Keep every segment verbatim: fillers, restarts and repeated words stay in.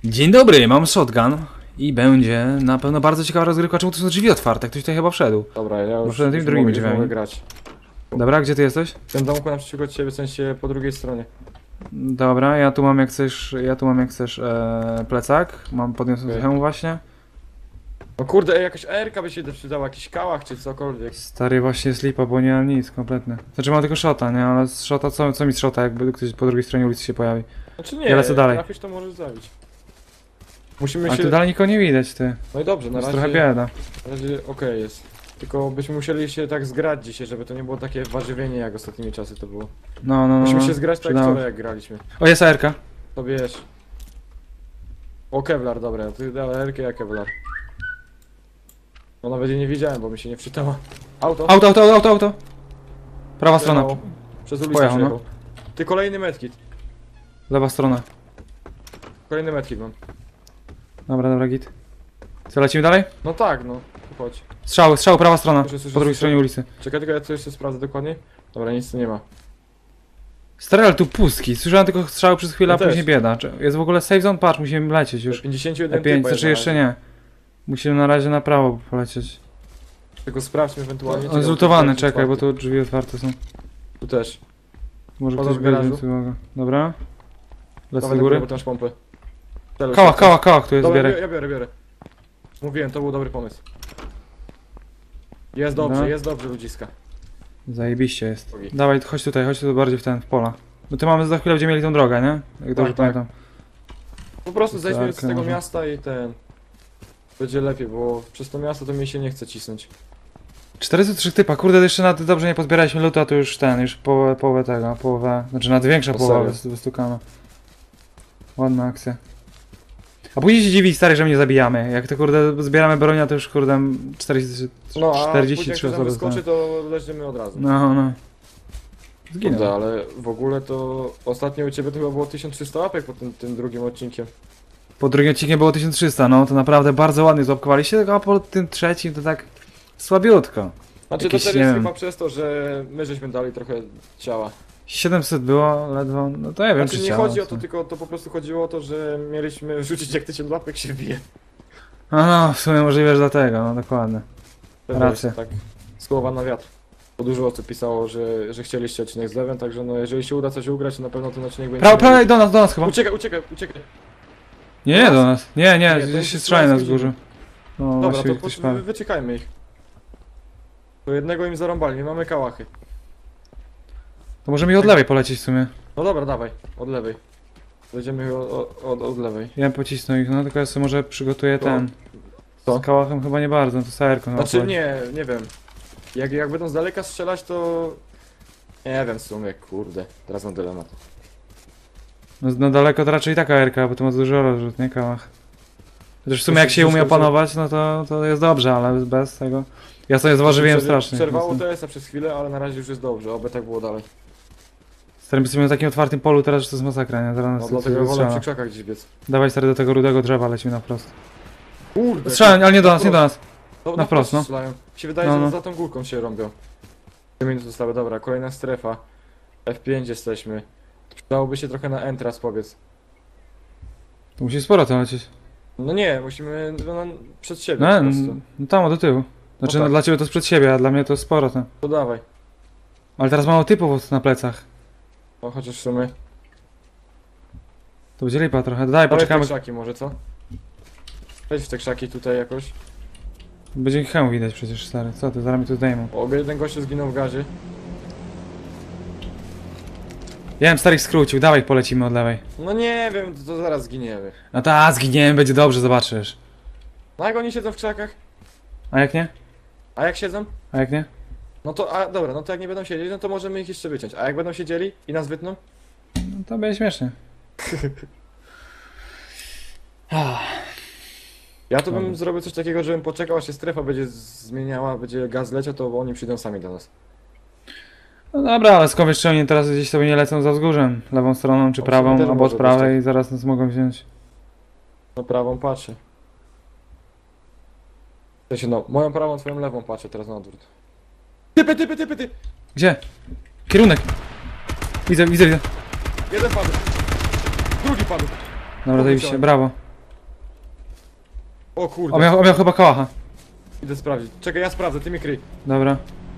Dzień dobry, mam shotgun i będzie na pewno bardzo ciekawa rozgrywka. Czemu tu są drzwi otwarte? Ktoś tutaj chyba wszedł. Dobra, ja już, Wszedłem tymi już drugimi mogę, drzwiami. mogę grać. Dobra, gdzie ty jesteś? W tym domku naprzeciwko ciebie, w sensie po drugiej stronie. Dobra, ja tu mam jak chcesz, ja tu mam jak chcesz e, plecak. Mam podniosły Okej. hełm właśnie. No kurde, ej, jakaś erka by się przydała, jakiś kałach czy cokolwiek. Stary, właśnie jest lipa, bo nie mam nic kompletnie. Znaczy mam tylko shota, nie? Ale z shota, co, co mi z shota, jakby ktoś po drugiej stronie ulicy się pojawi. Znaczy nie, Ja lecę dalej. trafisz to możesz zabić. Musimy Ale się... tu dalej nikogo nie widać, ty. No i dobrze, na Jest razie... trochę bieda. Na razie okej jest. Tylko byśmy musieli się tak zgrać dzisiaj, żeby to nie było takie warzywienie jak ostatnimi czasy to było. No, no, no. Musimy no. się zgrać tak jak Przydało. wczoraj jak graliśmy. O, jest A R ka. To wiesz. O, Kevlar, dobra, ty dała erkę, ja Kevlar. No nawet jej nie widziałem, bo mi się nie wczytała. Auto. Auto, auto, auto, auto. Prawa strona. Przejechało. Przez ulicę Pojechał, no. przejechał. Ty, kolejny medkit. Lewa strona. Kolejny medkit mam. Dobra, dobra, git. Co, lecimy dalej? No tak, no. Tu chodź. Strzał, strzał, prawa strona. Słyszę, słyszę, Po drugiej słyszę. stronie ulicy. Czekaj, tylko ja coś jeszcze sprawdzę dokładnie. Dobra, nic tu nie ma. Stary, ale tu pustki. Słyszałem tylko strzały przez chwilę, Ja a później też. bieda. Czy- Jest w ogóle safe zone? Patrz, musimy lecieć już. pięćdziesiąt jeden E pięć, typa znaczy jest jeszcze na razie. nie. Musimy na razie na prawo polecieć. Tylko sprawdźmy ewentualnie. On jest lutowany, czekaj, bo tu drzwi otwarte są. Tu też. Może Poza ktoś w garażu. będzie, uwaga. Dobra. Lecę Dawaj do do góry, góry. bo ty masz pompę. Strzelę Kała, się. kała, kała, tu jest Dobra, zbierek. ja, ja biorę, biorę. Mówiłem, to był dobry pomysł. Jest dobrze, Dobra. jest dobrze, ludziska. Zajebiście jest. Ogi. Dawaj, chodź tutaj, chodź tu bardziej w ten, w pola. No ty mamy za chwilę będziemy mieli tą drogę, nie? Jak dobrze tak. pamiętam. Po prostu Tak, zejdźmy z tego może. miasta i ten... Będzie lepiej, bo przez to miasto to mi się nie chce cisnąć. czterysta trzy typa, kurde, jeszcze na dobrze nie pozbieraliśmy lutu, a to już ten, już połowę, połowę tego, połowę, znaczy nad większa O, połowa serio? wys- wystukana. Ładna akcja. A później się dziwi stary, że mnie zabijamy. Jak to kurde zbieramy bronia, to już kurde czterdzieści, No, a czterdzieści później trzy jak to osoby tam wyskoczy, zostały. to leżymy od razu. No, no. Kurde, Zginął. ale w ogóle to ostatnio u ciebie to chyba było tysiąc trzysta łapek po tym, tym drugim odcinkiem. Po drugim odcinku było tysiąc trzysta, no to naprawdę bardzo ładnie złapkowaliście, a po tym trzecim to tak słabiutko. Znaczy Jakieś, to też nie jest wiem. chyba przez to, że my żeśmy dali trochę ciała. siedemset było ledwo, no to ja wiem Znaczy czy nie ciało, chodzi o to, co. tylko to po prostu chodziło o to, że mieliśmy rzucić jak tysiąc łapek się wbije. A no, w sumie możliwe, że dlatego, no dokładnie. To Racja. jest tak słowa na wiatr. Bo dużo osób pisało, że, że chcieliście odcinek z lewem, także no jeżeli się uda coś ugrać, to na pewno ten odcinek będzie... Prawo, prawo, do nas, do nas chyba. Uciekaj, uciekaj, uciekaj. Nie, nie do nas. Nie, nie, Nie, to gdzieś jest się strzelają na godziny. wzgórzu. No Dobra, właściwie to ktoś po, padł. wy, wyciekajmy ich. To jednego im zarąbali, nie mamy kałachy. To możemy i od lewej polecieć w sumie. No dobra, dawaj, od lewej. Będziemy od, od, od lewej. Ja bym pocisnął ich, no tylko ja sobie może przygotuję To- ten. co? Z kałachem chyba nie bardzo, no to sajerką chyba Znaczy poleci. nie, nie wiem. Jak, jak będą z daleka strzelać, to... Nie wiem w sumie, kurde. Teraz mam dylemat. No na daleko to raczej taka erka, bo to ma dużo rozrzut, nie kałach. Chociaż w sumie jak się się umie wszystko opanować, no to, to jest dobrze, ale bez tego... Ja sobie zważywiłem Przerw- strasznie. Przerwało T S a przez chwilę, ale na razie już jest dobrze, oby tak było dalej. Stary, jesteśmy na takim otwartym polu teraz, że to jest masakra, nie? Zaraz No nas dlatego coś wolę strzela. przy krzakach gdzieś biec. Dawaj stary do tego rudego drzewa, lecimy na wprost. Kurde! Strzelaj, ale nie do nas, nie do nas. No, na wprost, no. strzelają. Mi się wydaje, No, że no. za tą górką się rąbią. Trzy minuty zostały, dobra, kolejna strefa. F pięć jesteśmy. Przydałoby się trochę na N teraz powiedz. To musi sporo to lecieć. No nie, musimy no, przed siebie No, po prostu. no tam, do tyłu. Znaczy, No no, tak. dla ciebie to jest przed siebie, a dla mnie to sporo tam. To dawaj. Ale teraz mało typów na plecach. No chociaż w sumie. To będzie lipa trochę. Daj, Dawaj w te poczekamy. krzaki może, co? Wejdź w te krzaki tutaj jakoś. Będzie hełm widać przecież, stary. Co ty, zaraz mi tu zdejmą. O, jeden gościu zginął w gazie. Ja bym starych skrócił, dawaj polecimy od lewej. No nie wiem, to, to zaraz zginiemy. No ta, zginiemy, będzie dobrze, zobaczysz. No jak oni siedzą w krzakach? A jak nie? A jak siedzą? A jak nie? No to, a dobra, no to jak nie będą siedzieć, no to możemy ich jeszcze wyciąć. A jak będą siedzieli i nas wytną? No to będzie śmiesznie. Ja to bym Dobra. zrobił coś takiego, żebym poczekał, aż się strefa będzie zmieniała, będzie gaz leciał, to oni przyjdą sami do nas. No dobra, ale skąd wiesz, czy oni teraz gdzieś sobie nie lecą za wzgórzem? Lewą stroną, czy No, w prawą, sumie też albo może od być prawej tak. i zaraz nas mogą wziąć. No prawą patrzę. W sensie, no, moją prawą, twoją lewą patrzę teraz na odwrót. Typy, typy, typy, ty! Gdzie? Kierunek! Widzę, widzę, widzę. Jeden padł. Drugi padł. Dobra, zajebiście, brawo. O kurde, On miał, on miał chyba kałacha. idę sprawdzić. Czekaj, ja sprawdzę, ty mi kryj. Dobra.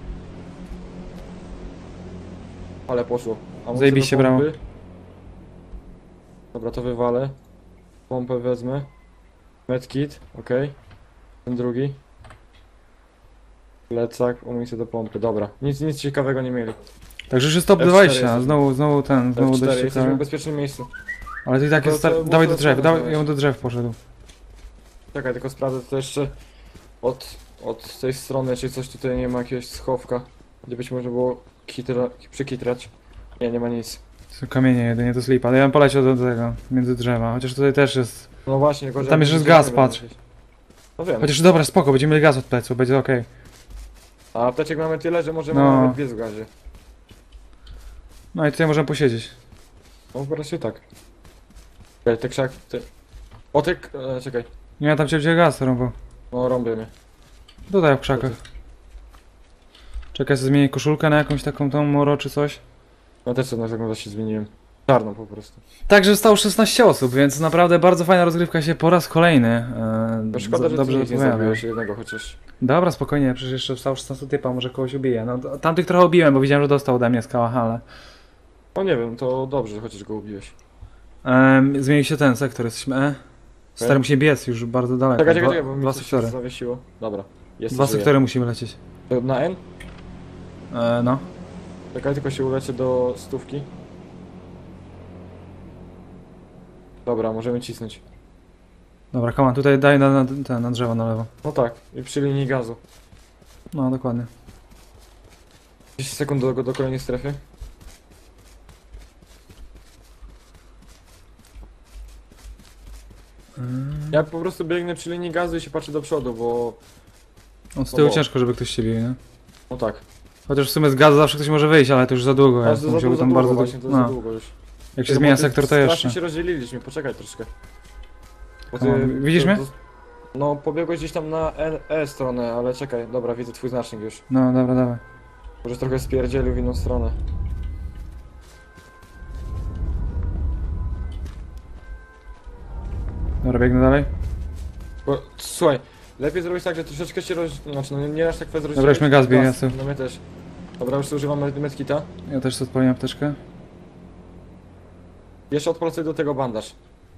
Ale poszło. Amunicję Zajebiście, do brawo. pompy. Dobra, to wywalę. Pompę wezmę. Medkit, okej. Ten drugi. Plecak, amunicję do pompy, dobra. Nic, nic ciekawego nie mieli. Także już jest top F cztery dwadzieścia, jest. znowu, znowu ten, znowu F cztery, dość jesteśmy w ciekawe. bezpiecznym miejscu. Ale to i tak To- jest to star... było Dawaj do to, drzew, co dawaj, nazwałeś. ja bym do drzew poszedł. Czekaj, tylko sprawdzę to jeszcze od, od tej strony, czy coś tutaj nie ma jakiegoś schowka, gdzie być może było kitra, przykitrać. Nie, nie ma nic. To są kamienie jedynie, to slip, ale ja bym poleciał do tego, między drzewa, chociaż tutaj też jest... No właśnie, gorzej. Tam jak jeszcze jest będziemy gaz, patrz. lecieć. No wiem. Chociaż dobra, spoko, będziemy mieli gaz od pleców, będzie okej. A apteczek mamy tyle, że możemy No. nawet biec w gazie. No i tutaj możemy posiedzieć. No po prostu tak. Czekaj, te krzak... Te... O, te... k- E, czekaj. Nie, ja tam cię gdzie gaz rąbał. No, rąbię mnie. Tutaj w krzakach. Czekaj, sobie zmienię koszulkę na jakąś taką tą moro czy coś. No też na taką się zmieniłem. Czarną po prostu. Także zostało szesnaście osób, więc naprawdę bardzo fajna rozgrywka się po raz kolejny. E, To szkoda, że dobrze ty nic nie odpowiada. zabiłeś, jednego chociaż. Dobra, spokojnie, przecież jeszcze zostało szesnaście typa, może kogoś ubiję. No, to- tamtych trochę ubiłem, bo widziałem, że dostał ode mnie z kałacha, ale... No nie wiem, to dobrze, chociaż go ubiłeś. Um, zmienił się ten sektor, jesteśmy E. Stary musimy biec już bardzo daleko. Czekaj, czekaj, Dwa- czekaj, bo mi dwa coś się sektory. zawiesiło. Dobra. Jest, Dwa żyje. sektory musimy lecieć. To na N? E, no. Czekaj, tylko się ulecie do stówki. Dobra, możemy cisnąć. Dobra, come on, tutaj daj na, na, ten, na drzewo na lewo. No tak, i przy linii gazu. No, dokładnie. dziesięć sekund do, do kolejnej strefy. Mm. Ja po prostu biegnę przy linii gazu i się patrzę do przodu, bo... No, z tyłu O. ciężko, żeby ktoś się bił, nie? No tak. Chociaż w sumie z gazu zawsze ktoś może wyjść, ale to już za długo Ale jest. to za, Musiałby za tam długo bardzo właśnie, to długo. za No. długo już. Jak się Bo zmienia ty sektor, to strasznie jeszcze. się rozdzieliliśmy, poczekaj troszkę. Bo O, widzisz mnie? No, pobiegłeś gdzieś tam na E, e stronę, ale czekaj, dobra, widzę twój znacznik już. No, dobra, dawaj. Może trochę spierdzielił w inną stronę. Dobra, biegnę dalej. Bo, słuchaj, lepiej zrobić tak, że troszeczkę się roz... Znaczy, no nie, nie aż tak fest Dobra, już mnie gaz bije, ja sobie- No my też. Dobra, już używam med- medkita. Ja też sobie odpaliłem apteczkę. Jeszcze odpalę do tego bandaż.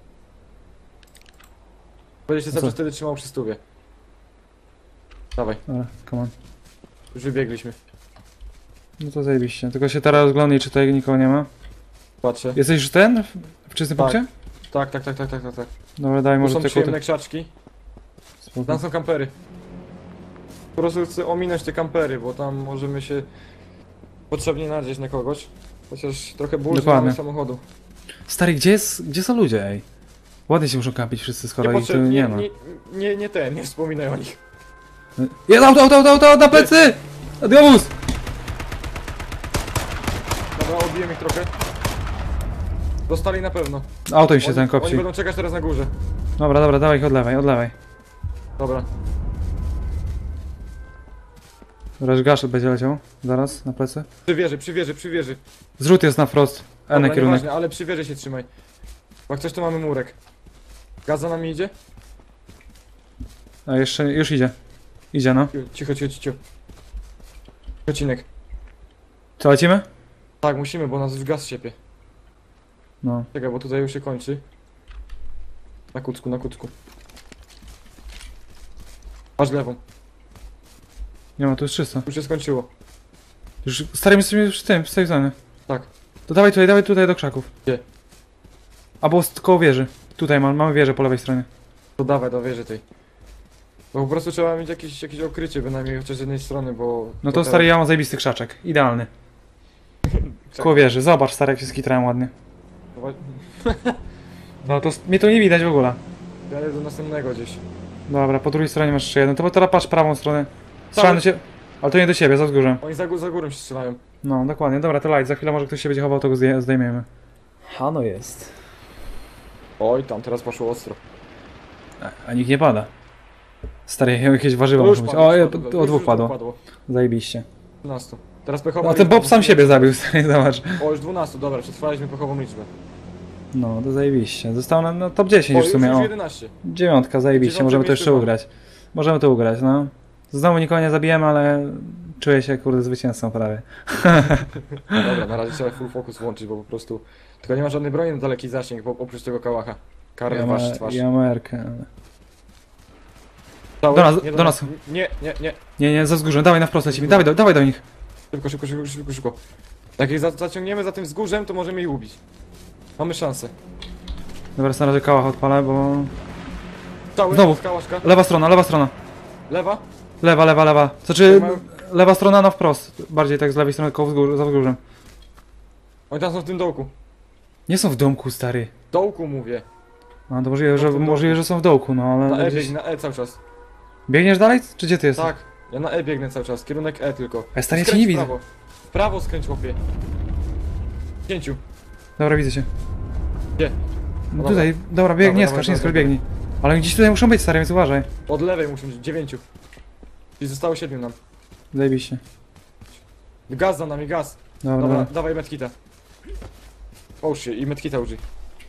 Będzie się A co? cały czas wtedy trzymał przy stówie. Dawaj, Dobra, come on. już wybiegliśmy. No to zajebiście. Tylko się teraz rozglądaj, czy tutaj nikogo nie ma. Patrzę. Jesteś już ten? W, w czystym Tak. punkcie? Tak, tak, tak, tak, tak, tak, tak. Dobra, daj Tu może są tylko przyjemne te... krzaczki. Spoko. Tam są kampery. Po prostu chcę ominąć te kampery, bo tam możemy się potrzebnie nadzieć na kogoś. Chociaż trochę ból Dokładnie. mamy samochodu. Stary, gdzie jest, gdzie są ludzie, ej? Ładnie się muszą kampić wszyscy, skoro ich tu potrzeb- nie ma. nie, nie, nie ten, nie wspominaj o nich. Jest auto, auto, auto, auto, na plecy! Adiobus! Dobra, odbiłem ich trochę. Dostali na pewno. Auto im się Oni, ten oni kopci. będą czekać teraz na górze. Dobra, dobra, dawaj ich od lewej, od lewej. Dobra. Dobra, gaszet będzie leciał. Zaraz, na plecy. Przy wieży, przy wieży, przy wieży. Zrzut jest na wprost. N Dobra, kierunek. nieważne, ale przy wieży się trzymaj. Bo jak coś to mamy murek. Gaz za nami idzie? A jeszcze, już idzie. Idzie, no. Cicho, cicho, cicho. Przecinek. Co, lecimy? Tak, musimy, bo nas już gaz siepie. No. Czekaj, bo tutaj już się kończy. Na kucku, na kucku. Masz lewą. Nie ma, tu jest czysto. Już się skończyło. Już starym jesteśmy już w tym, w tej zonie. Tak. To dawaj tutaj, dawaj tutaj do krzaków. Gdzie? Albo z- koło wieży. Tutaj mam, mamy wieżę po lewej stronie. To dawaj do wieży tej. Bo po prostu trzeba mieć jakieś, jakieś okrycie bynajmniej chociaż z jednej strony, bo... No to stary, ja mam zajebisty krzaczek. Idealny. Koło wieży. Zobacz, stary, jak się skitrałem ładnie. No to s- mnie tu nie widać w ogóle. Ja jedę do następnego gdzieś. Dobra, po drugiej stronie masz jeszcze jeden. To bo teraz patrz prawą stronę. Strzelam do ciebie. Ale to nie do ciebie, za wzgórzem. Oni za, gó- za górą się strzelają. No, dokładnie. Dobra, to light. Za chwilę może ktoś się będzie chował, to go zdej- zdejmiemy. Hano jest. Oj, tam teraz poszło ostro. A, a nikt nie pada. Stary, jakieś warzywa No już muszą być. padło, O, już je, padło, to już- od dwóch już padło. padło. Zajebiście. dwunastu. Teraz pechową No ten Bob sam siebie zabił, stary, zobacz. O, już dwunastu, dobra, przetrwaliśmy pechową liczbę. No, to zajebiście. Zostało nam no, top dziesięć O, już w sumie. już O, jedenaście. dziewiątka, zajebiście. Dziewiąte Możemy to miejsce jeszcze mamy. ugrać. Możemy to ugrać, no. Znowu nikogo nie zabijemy, ale czuję się kurde zwycięzcą prawie. Dobra, na razie trzeba full focus włączyć, bo po prostu... Tylko nie ma żadnej broni na daleki zasięg, bo oprócz tego kałacha. Karny Ja, wasz ma, twarz. ja mam erkę, ale... Cały? Do nas, Nie do nas. Nie, nie, nie. Nie, nie, za wzgórzem, dawaj na wprost lecimy, dawaj do, dawaj do nich. Szybko, szybko, szybko, szybko, szybko. Jak ich za zaciągniemy za tym wzgórzem, to możemy ich ubić. Mamy szansę. Dobra, na razie kałach odpalę, bo... Cały, Znowu. kałaszka. Lewa strona, lewa strona. Lewa. Lewa, lewa, lewa. Znaczy, Mają- lewa strona na wprost. Bardziej tak z lewej strony, koło wzgórz, za wzgórzem. Oni tam są w tym dołku. Nie są w domku, stary. Dołku mówię. A to możliwe, że, w tym możliwe, domku. że są w dołku, no ale... Na E gdzieś... biegnę, na E cały czas. Biegniesz dalej? Czy gdzie ty jesteś? Tak, ja na E biegnę cały czas, kierunek E tylko. A stary, ja cię Skręć nie w widzę. prawo. W prawo skręć, chłopie. Pięciu. Dobra, widzę cię. Gdzie? No Dobra. tutaj, dobra, bieg, Dobra, nie dobra, skacz, nie dobra, skacz, dobra. biegnij. Ale gdzieś tutaj muszą być, stary, więc uważaj. Od lewej muszę być, dziewięciu. I zostało siedmiu nam. Zajebiście. Gaz za nami, gaz. Dobra, Dobra, dobra. dawaj medkita. Połóż się i medkita użyj.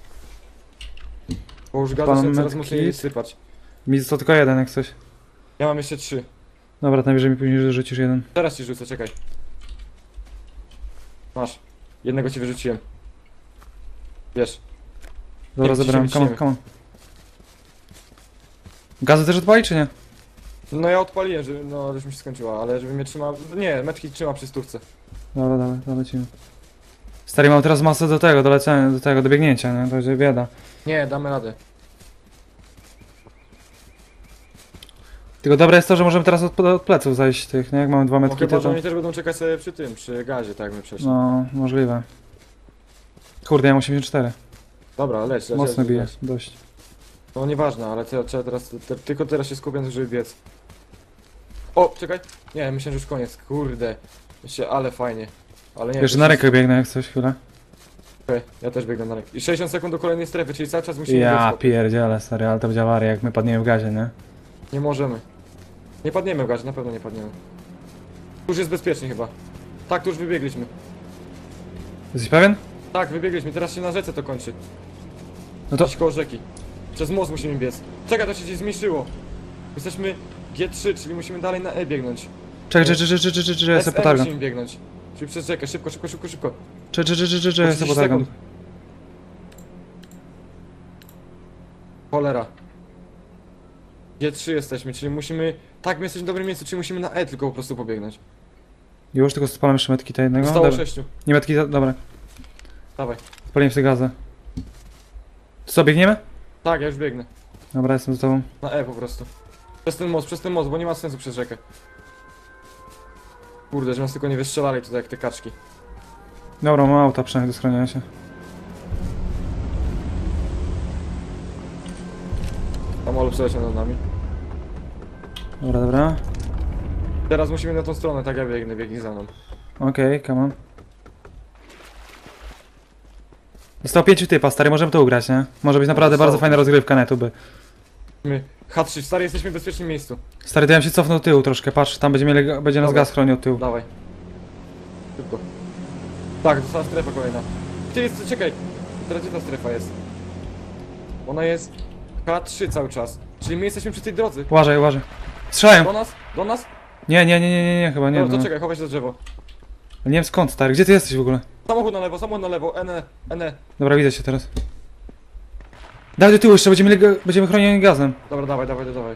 Połóż gazu, Pan się coraz medkit. mocniej sypać. Mi został tylko jeden, jak coś. Ja mam jeszcze trzy. Dobra, najwyżej mi później rzucisz jeden. Teraz ci rzucę, czekaj. Masz. Jednego ci wyrzuciłem. Wiesz. Dobra, Nie, zebrałem, ciśniemy, come on, come on. Gazy też odpali, czy nie? No ja odpaliłem, że no już mi się skończyła, ale żeby mnie trzymał. Nie, medkit trzyma przy stówce. Dobra, dobra, to lecimy. Stary, mam teraz masę do tego, do lecenia, do tego, do biegnięcia, nie? To będzie bieda. Nie, damy radę. Tylko dobre jest to, że możemy teraz od, od pleców zajść tych, nie? Jak mamy dwa No metki, chyba, to... że oni też będą czekać sobie przy tym, przy gazie, tak jak my przeszli. No, możliwe. Kurde, ja mam osiemdziesiąt cztery. Dobra, leć, leć, Mocno leć, bije, leć. dość. No nieważne, ale trzeba, trzeba teraz, te, tylko teraz się skupiam, żeby biec. O, czekaj. Nie, myślałem, że już koniec, kurde. Myślę, ale fajnie. Ale nie. Wiesz, to na się- rękę biegnę jak coś, chwilę. Okej, ja też biegnę na rękę. I sześćdziesiąt sekund do kolejnej strefy, czyli cały czas musimy Ja biec. pierdzielę, stary, ale to będzie awaria, jak my padniemy w gazie, nie? Nie możemy. Nie padniemy w gazie, na pewno nie padniemy. Tu już jest bezpiecznie chyba. Tak, tu już wybiegliśmy. Jesteś pewien? Tak, wybiegliśmy, teraz się na rzece to kończy. No to... Gdzieś koło rzeki. Przez most musimy biec. Czekaj, to się gdzieś zmieściło. Jesteśmy G trzy, czyli musimy dalej na E biegnąć. Czekaj, czekaj, czekaj, czekaj, czekaj, czekaj, ja S sobie E potargam. musimy biegnąć. Czyli przez rzekę, szybko, szybko, szybko, szybko. Czekaj, czekaj, czekaj, czekaj, ja sobie trzydzieści potargam. sekund. Cholera. G trzy jesteśmy, czyli musimy... Tak, my jesteśmy w dobrym miejscu, czyli musimy na E tylko po prostu pobiegnąć. Już tylko spalam jeszcze metki tej jednego. Zostało Dobra. sześciu. Nie metki, za- dobra. Dawaj. Spaliłem sobie gazę. Co, biegniemy? Tak, ja już biegnę. Dobra, jestem z tobą. Na E po prostu. Przez ten most, przez ten most, bo nie ma sensu przez rzekę. Kurde, że nas tylko nie wystrzelali tutaj jak te kaczki. Dobra, mam auta przynajmniej do schronienia się. Tam Olu przeleciał nad nami. Dobra, dobra. Teraz musimy na tą stronę, tak ja biegnę, biegnij za mną. Okej, come on. Zostało pięciu typa, stary, możemy to ugrać, nie? Może być naprawdę Zostało bardzo fajna rozgrywka na YouTube. My, H trzy, stary, jesteśmy w bezpiecznym miejscu. Stary, dałem się cofnął do tyłu troszkę, patrz, tam będzie, mieli, będzie nas Dobra. gaz chronił od tyłu. Dawaj. Szybko. Tak, została strefa kolejna. Ty jest, czekaj. Teraz gdzie ta strefa jest? Ona jest H trzy cały czas. Czyli my jesteśmy przy tej drodze. Uważaj, uważaj. Strzelają! Do nas? Do nas? Nie, nie, nie, nie, nie, nie chyba nie. Dobra, No. to czekaj, chowaj się za drzewo. Nie wiem skąd, stary, gdzie ty jesteś w ogóle? Samochód na lewo, samochód na lewo, N E, N E. Dobra, widzę cię teraz. Daj do tyłu jeszcze, będziemy, mieli ga- będziemy chronieni gazem. Dobra, dawaj, dawaj, dawaj.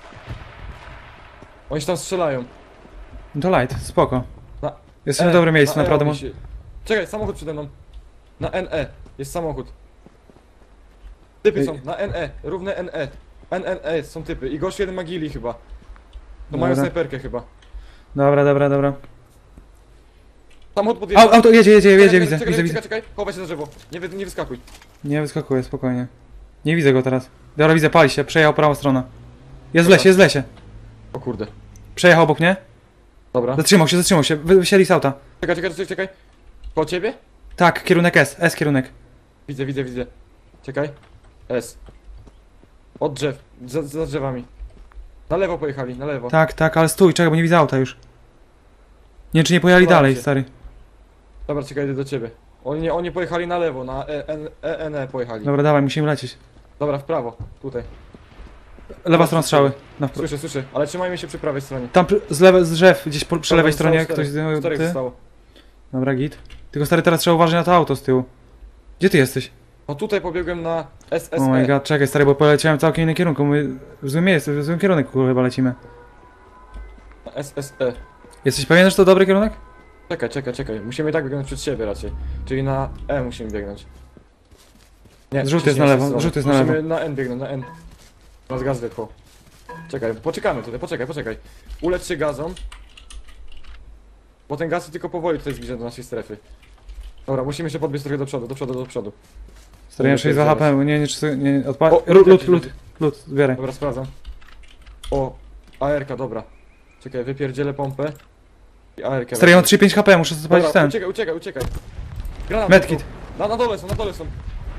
Oni się tam strzelają. No to light, spoko. Na Jesteśmy E, w dobrym miejscu, na E naprawdę. oni Mo- się... Czekaj, samochód przede mną. Na N E, jest samochód. Typy Ej. są, na N E, równe N E. N N E są typy i gość jeden ma gili chyba. To Dobra. mają snajperkę chyba. Dobra, dobra, dobra. Samochód podjeżdża. Au, auto, jedzie, jedzie, Czekaj, jedzie, czekaj, widzę, czekaj, widzę, czekaj, widzę. czekaj, chowaj się za drzewo. Nie, wy, nie wyskakuj. Nie wyskakuje, spokojnie. Nie widzę go teraz. Dobra, widzę, pali się, przejechał prawą stronę. Jest w Dobra. lesie, jest w lesie. O kurde. Przejechał obok mnie. Dobra. Zatrzymał się, zatrzymał się, Wy- wysiedli z auta. Czekaj, czekaj, czekaj, czekaj. Po ciebie? Tak, kierunek S, S kierunek. Widzę, widzę, widzę. Czekaj. S. Od drzew, za, za drzewami. Na lewo pojechali, na lewo. Tak, tak, ale stój, czekaj, bo nie widzę auta już. Nie wiem, czy nie pojechali Schowałem dalej, się. stary. Dobra, czekaj, idę do ciebie. Oni, nie, oni pojechali na lewo, na E N E, N E pojechali. Dobra, dawaj, musimy lecieć. Dobra, w prawo, tutaj. Lewa strona strzały. Na wpr- Słyszę, słyszę, ale trzymajmy się przy prawej stronie. Tam przy- z, lewe, z drzew, gdzieś po, przy Dobra, lewej zostało stronie czterech. ktoś... Czterech Ty? zostało. Dobra, git. Tylko stary, teraz trzeba uważać na to auto z tyłu. Gdzie ty jesteś? No tutaj pobiegłem na S S E. Oh my god, czekaj stary, bo poleciałem w całkiem innym kierunku. My w złym miejscu, w złym kierunku kurwa, chyba lecimy. Na S S E. Jesteś pewien, że to dobry kierunek? Czekaj, czekaj, czekaj. Musimy i tak biegnąć przed siebie raczej. Czyli na E musimy biegnąć. Nie, Zrzut jest wcześniej na lewo, stronę. zrzut jest na musimy lewo. na N biegnąć, na N. Nas gaz wypchał. Czekaj, poczekamy tutaj, poczekaj, poczekaj. Ulecz się gazą. Bo ten gaz tylko powoli tutaj zbliża do naszej strefy. Dobra, musimy się podbiec trochę do przodu, do przodu, do przodu. Stary, ja sześć H P, nie, nie, nie, nie odpal... O, Lud, lud, lud, lud, lud, zbieraj. Dobra, sprawdzam. O, A R K, dobra. Czekaj, wypierdzielę pompę. I A R K. Stary, ja mam trzy pięć H P, muszę zapalić Dobra, ten. uciekaj, uciekaj, uciekaj. Granat. Medkit. Na, na dole są, na dole są.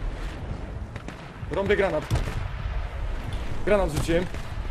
Rąbię granat. Granat rzuciłem.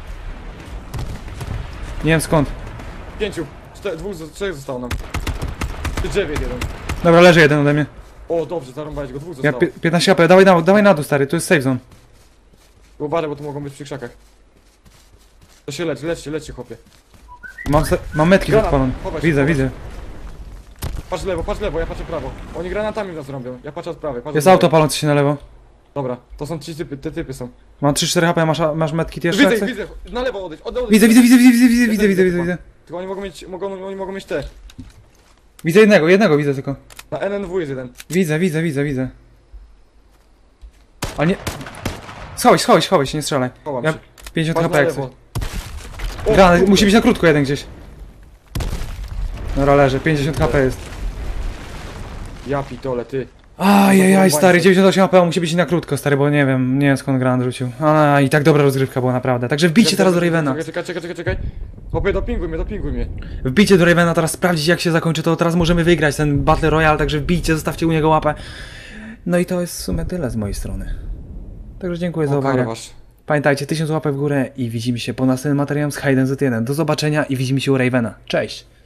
Nie wiem skąd. Pięciu. Cztery, dwóch, zo- trzech zostało nam. Przy drzewie jeden. Dobra, leży jeden ode mnie. O, dobrze, zarąbałeś go, dwóch Ja zostało. pi- piętnaście H P, dawaj na, dawaj na dół stary, tu jest safe zone. Uważaj, bo tu mogą być przy krzakach. To się lecz, leczcie, leczcie, chłopie. Mam, se- mam metki Granat, odpalone. chowaj się, Widzę, chowaj widzę. Patrz lewo, patrz lewo, ja patrzę prawo. Oni granatami nas rąbią, ja patrzę od prawej. Patrz Jest od auto lewej. palące się na lewo. Dobra, to są ci typy, te typy są. Mam trzy cztery H P, masz, masz medkit jeszcze? Widzę, jak ich, chcesz? widzę, na lewo odejdź, odejdź. Widzę, widzę, widzę, widzę, widzę, widzę, Ja widzę, też widzę, widzę widzę. Tylko oni mogą mieć, mogą, oni mogą mieć te. Widzę jednego, jednego widzę tylko. Na N N W jest jeden. Widzę, widzę, widzę, widzę. Ale nie... Schowaj, schowaj, schowaj się, nie strzelaj. Chowam Ja się. pięćdziesiąt Patrz H P na jak lewo. chcesz. O, Granat, kurde. musi być na krótko jeden gdzieś. Dobra, leży, pięćdziesiąt H P jest. Ja pitole, ty. Ajajaj, stary, dziewięćdziesiąt osiem H P, musi być na krótko, stary, bo nie wiem, nie wiem skąd granat rzucił. A i tak dobra rozgrywka była naprawdę. Także wbijcie teraz do Ravena. Czekaj, czekaj, czekaj, czekaj, czekaj. Chłopie, dopinguj mnie, dopinguj mnie. Wbijcie do Ravena, teraz sprawdzić jak się zakończy, to teraz możemy wygrać ten Battle Royale, także wbijcie, zostawcie u niego łapę. No i to jest w sumie tyle z mojej strony. Także dziękuję za O, uwagę. karwasz. Pamiętajcie, tysiąc łapek w górę i widzimy się po następnym materiałem z Hide and Seek jeden. Do zobaczenia i widzimy się u Ravena. Cześć!